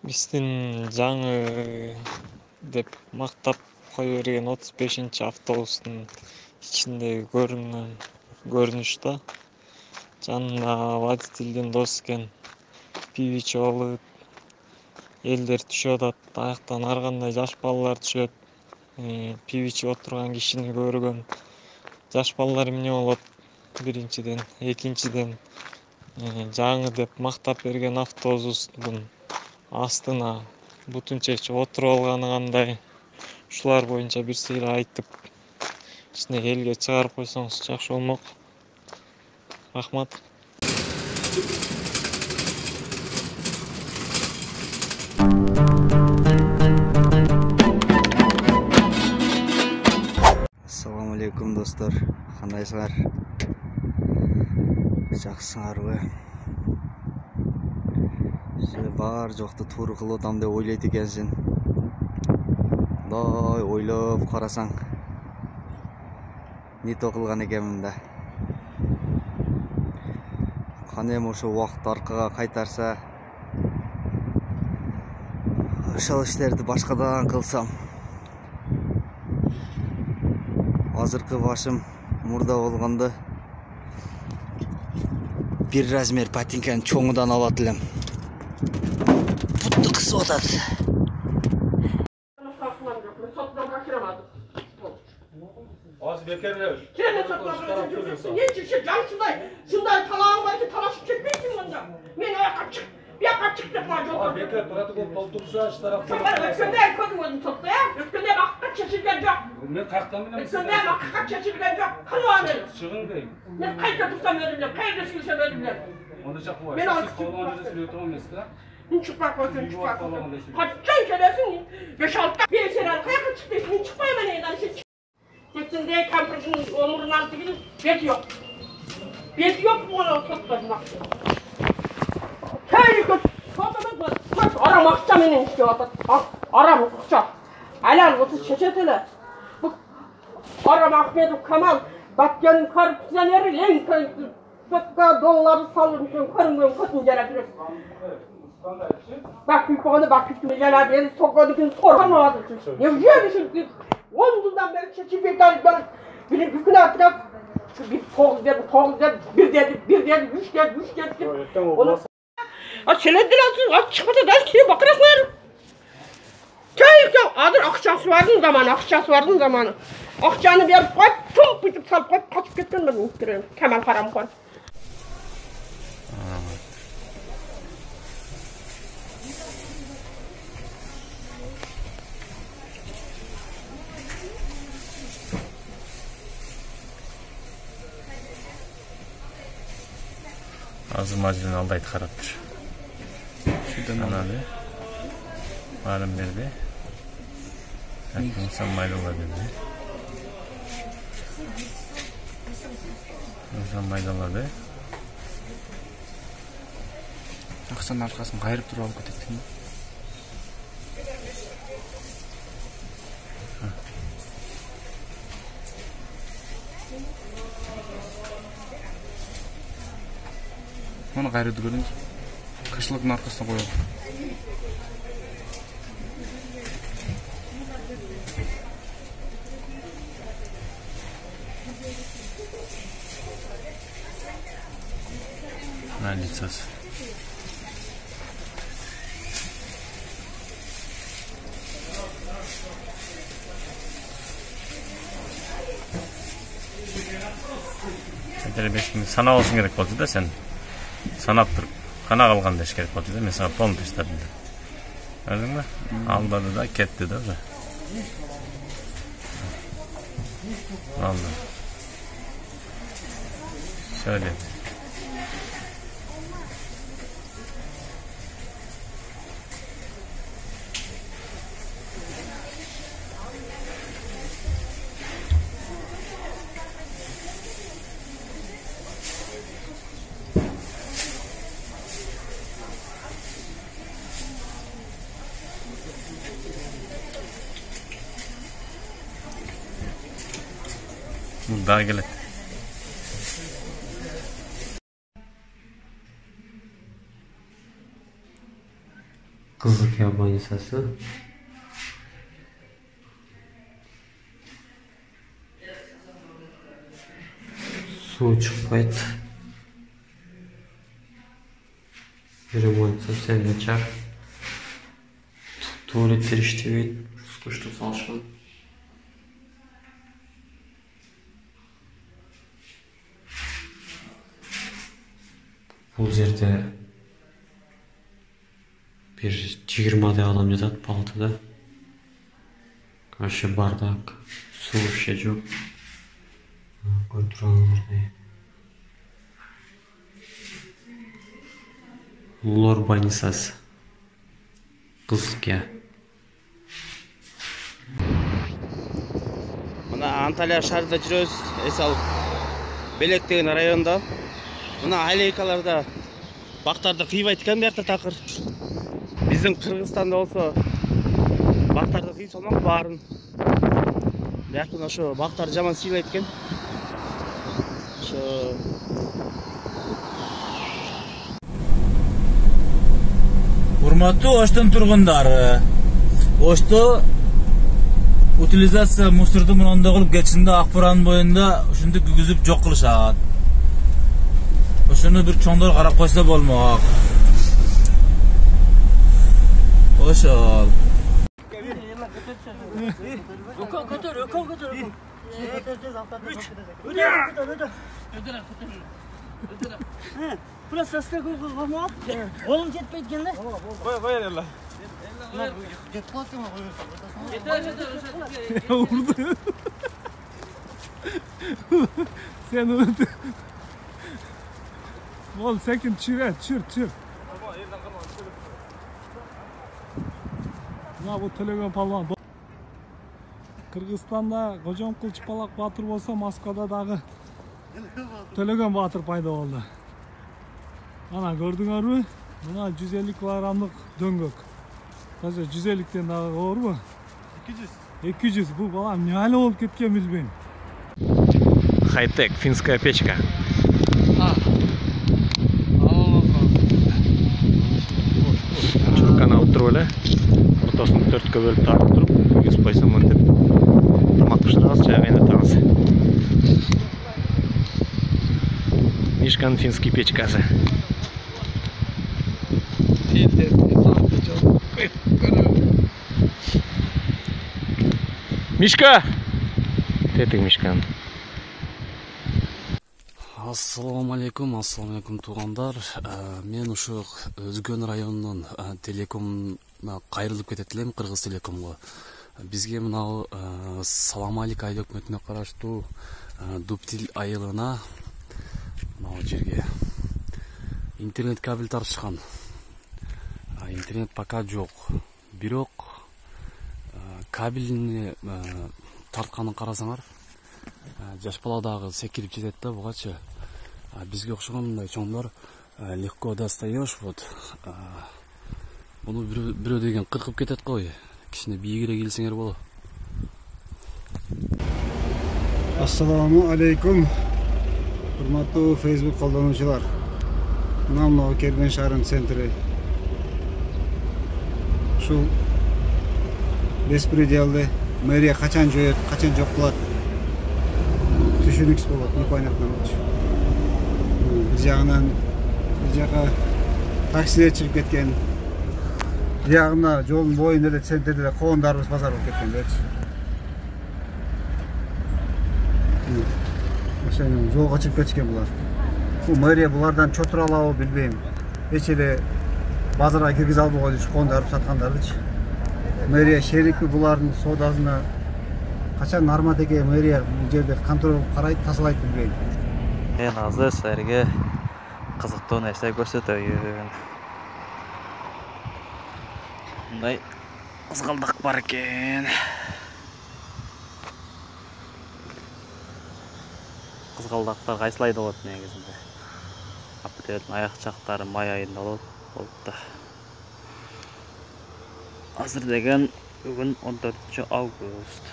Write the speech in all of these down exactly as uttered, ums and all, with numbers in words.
Биздин жаңы деп мактап кое берген отуз бешинчи автобустун ичиндеги көрүнгөн көрүнүш да. Жанына водительдин досу экен. Пиво ичип алып, элдер түшүп атат. Аяктан ар кандай жаш балалар түшөт. Пиво ичип отурган кишини көргөн. Жаш балалар эмне болот? Биринчиден, экинчиден жаңы деп мактап берген автобустун астына бутун чечип отуруп алганы кандай? Ушулар боюнча бир сыйра айтып, кичине элге чыгарып койсоңуз жакшы болмок. Рахмат. Assalamu alaikum dostlar. Кандайсыңар? Жакшысыңарбы? Бар жоқты туура кылып атам деп ойлойт экенсиң. Мындай ойлоп карасаң, не то кылган экенмин да. Кане эми ошо убакытты аркага кайтарса, ошол иштерди башкадан кылсам. Азыркы башым мурда болгондо бир размер ботинканы чоңудан алат элем. Бутты кысып атат. Az bekerler. Kendine çatlarına çekiyorsun. Niye çiftçi can şunday? Şunday talağın var ki talaşıp çekmeysin bunda. Ben ayağa çık. Bir ayağa çık defa Az çok. beker protokol koltuksa şu tarafta. Ben öksönde koydum onu topla ya. Öksönde bakka çeşilgen yok. Ben kalktan bile Öksönde bakka çeşilgen yok. Kalığa verin. Şığın değil. Ne kayıt tutsam verimler. Kayıt silsem verimler. Onu çakı var. Ben az Siz kolağın öncesi bir oturma mesela. Çıkmak olsun çıkmak olsun. Kaçacaksın kelesin. Beş altta bir sene kayakı çıktıysın. Çıkmayayım ben neyden şey. Üstünde kampüsün omurun altı gibi bet yok. Bet yok mu ona tutmamak? Köylü kötü. Tutmamak mı? Kaç aramakça benim işte atat. Aramakça. Alal otuz çeçetele. Bu aramak benim Kamal. Batyanın karpüzeleri en kötü. Kötü donları salınmışım. Karınmıyorum kötü gelebilir. Bak bir konu bak üstüne gelen beni sokadı gün soramadı. Ne biliyor musun? On yıldan beri çeçip bekler ben bir bütün atrak bir toz dedi toz dedi bir dedi bir dedi üç dedi üç dedi onu a senedir atın at çıkmadı da ki bakarasın köy köy adır akçası vardı zaman akçası vardı zamanı akçanı bir koy tüm bitik salp koy kaçıp gittin ben muhtemelen Kemal Karam koy. Azır macilini aldaydı karaptır. Şuradan aldı. Malum verdi. İnsan maydola dedi. İnsan maydoladı. Акчанын аркасын кайрып туруп алып кетет. Onu kayırdı gördünüz. Kışlıkın arkasına koyalım. Налицası. Sen sana olsun gerek oldu da sen sanap turup kana kalgan deş gerek oldu da mesela pom piştirdin de. Gördün mü? Aldadı da ketti de da. Vallahi. Şöyle. Daha gelet. Кызылкия больницасы. Суу чыкпайт. Ремонт совсем начар. Туалеттер иштебейт. Скучтук салышкан. Бул жерде бир жыйырмадай адам жатат палатада. Вообще бардак. Суу вообще жок. Көрүп турганыңыздай. Лор больницасы. Кызылкия. Мына Анталия шаарында жүрөбүз, эс алып. Белек деген районда. Мына аллейкаларда бактарды кыйбайт экен биякта такыр. Биздин Кыргызстанда болсо бактарды кыйып салмак баарын. Бияктан ошо бактар жаман сыйлайт экен. Ошо Урматтуу Оштун тургундары. Ошто утилизация мусорду мындай кылып кетишинде Акбаран боюнда ушунду күгүзүп жок кылышат. Ошону бир чоңдор карап койсо болмок. Ошол. Ökön götür, ökön götür. Burası sesle koyma. Oğlum jetmeydi gene. Koy koy yerler. Jet kalktı mı koyuyorsun? Yeter yeter. Vurdu. Sen vurdu. Oğlum sakin çır et, çır çır. Ya bu telefon palvan. Kırgızstan'da Kocam Kılçıpalak Batır olsa Moskva'da dağı Telegon Batır payda oldu. Ana gördüңөр mü? Buna yüz elli kilogramlık döngök. Kaça yüz ellikten daha doğru mu? iki yüz. iki yüz. Bu balam ne hali olup ketken bilbeyim. Хай-тек, финская печка. Чурканы алып туруп эле ортосун төрткө бөлүп тартып туруп күйгүз койсом мынтип тамак пышырабыз, чай кайнатабыз. Мишканын финский печкасы. Мишка! Тетик Мишкан. Ассаламу алейкум, ассаламу алейкум туугандар. Мен ушу Өзгөн районунун телекомуна кайрылып кетет элем, Кыргыз телекомго. Бизге мынау Саламалик айыл өкмөтүнө караштуу Дуптил айылына мынау жерге интернет кабель тартышкан. Интернет пока жок. Бирок кабелini тартканын карасаңар, жаш бала дагы секирип жетет да бугачы. Бизге окшогон мындай чоңдор легко достаешь, вот. Буну бирөө деген кыркып кетет го. Кичине бийигире келсеңер болот. Ассаламу алейкум. Урматтуу Facebook колдонуучулар. Мына Кербен шаарынын центри. Ушул беспределди мэрия качан жоет, качан жок кылат? Түшүнүксүз болот, непонятно болчу. Бир жагынан бир жака таксилер чыгып кеткен. Бир жагына жолдун боюнда эле центрде коондарыбыз базар болуп кеткен белчи. Ошону жолго чыгып кетишкен булар. Бул мэрия булардан чотура алабы билбейм. Эч эле базарга киргизе албай коюш коондарып саткандардычы. Мэрия шерикпи булардын соодасына качан норматеке мэрия бул жерде контроль карайт, тазалайт билбейм. Мен азыр силерге кызыктуу нерсе көрсөтөйүн. Мындай кызгалдак бар экен. Кызгалдактар кайсылайда болот негизинде? Апрелдин аяк жактары май айында болот болуп. Азыр деген бүгүн он төртүнчү август.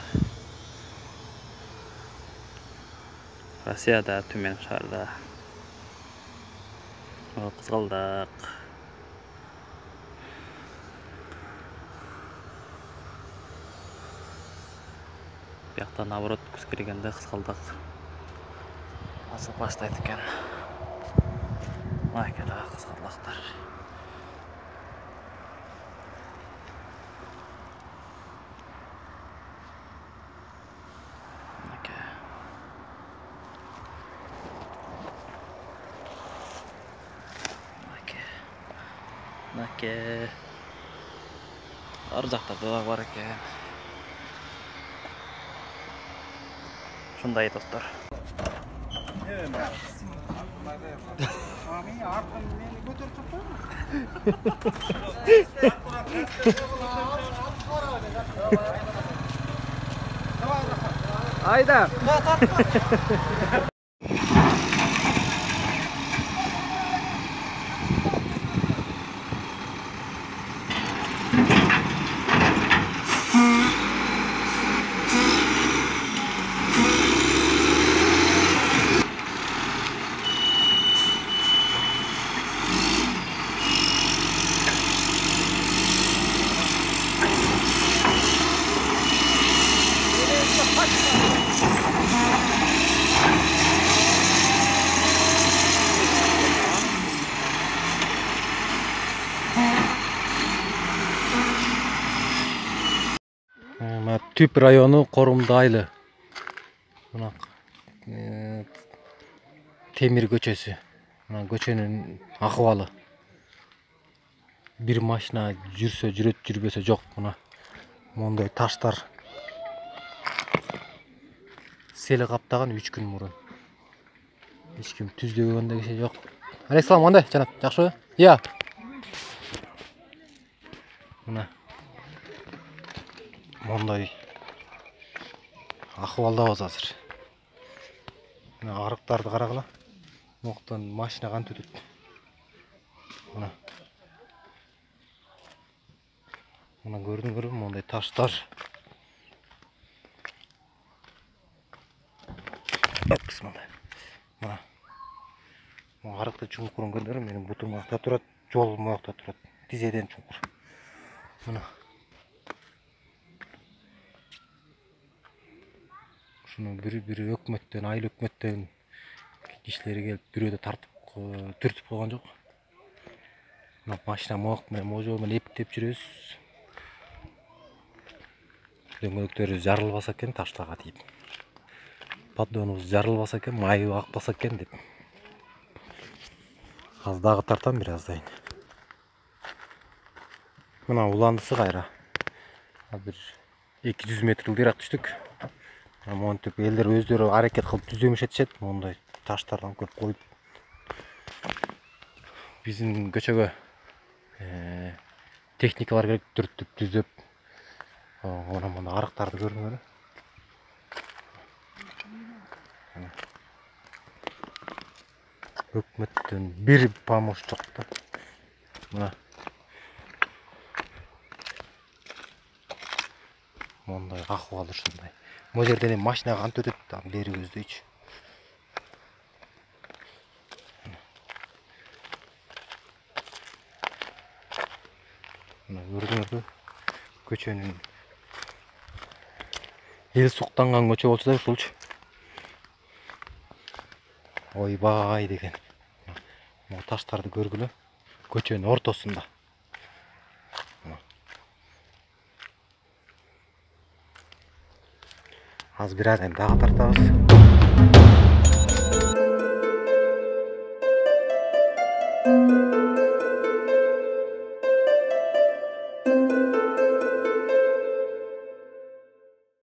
Россияда Түмен шаарда. Кызгалдак. Бияқта наоборот күз келгенде кызгылдык ашып баштайт экен. Мына экен кызгылдыктар. Наке. Ар жакта да бар экен. Шундай достор. Айда. Түп району Корумду Айлы. Мына темир көчөсү. Мына көчөнүн акыбалы. Бир машина жүрсө жүрөт, жүрбөсө жок. Мына мондай таштар сели каптаган үч күн мурун. Эч ким түздөгөн киши жок. Алейкум, кандай жанат, жакшыбы? Иә. Мына мондай акыбалдабыз азыр. Мына арыктарды карагыла. Моктон машина кантип өтөт. Мына. Мына көрдүңөрбү, мондай таштар. Мына. Мына арыкты чуңкурун көрдүңөр, менин бутум акта турат, жол моякта турат. Тизеден чуңкур. Мына. Шуну бири-бири өкмөттөн, айыл өкмөттөн кишилери келип, бирөөдө тартып, түртүп койгон жок. Мына машина мояк менен, можо менен эптеп жүрөбүз. Дөңгөлөктөрү жарылбаса экен таштарга тийип. Поддонубуз жарылбаса экен, майы акпаса экен деп. Аз дагы тартам бир аздайын. Мына уландысы кайра. Бир эки жүз метр ылдыйраак түштүк. Монтип элдер өздөрү аракет кылып түзөмүш этишет, мондай таштардан көп коюп. Биздин көчөгө техникалар керек, түртүп, түзөп. Мына мына арыктарды көрдүңөр. Өкмөттөн бир помощь жок да. Мына. Мондай акыбалы ушундай. Могу жерден машина кантип өтөт, там бери көздөйчү. Мына көрдүңөрбү? Көчөнүн эл суктанган көчө болчу да ушулчу. Ойбай деген. Мына таштарды көргүлө. Көчөнүн ортосунда. Az biraz hem daha tartağız.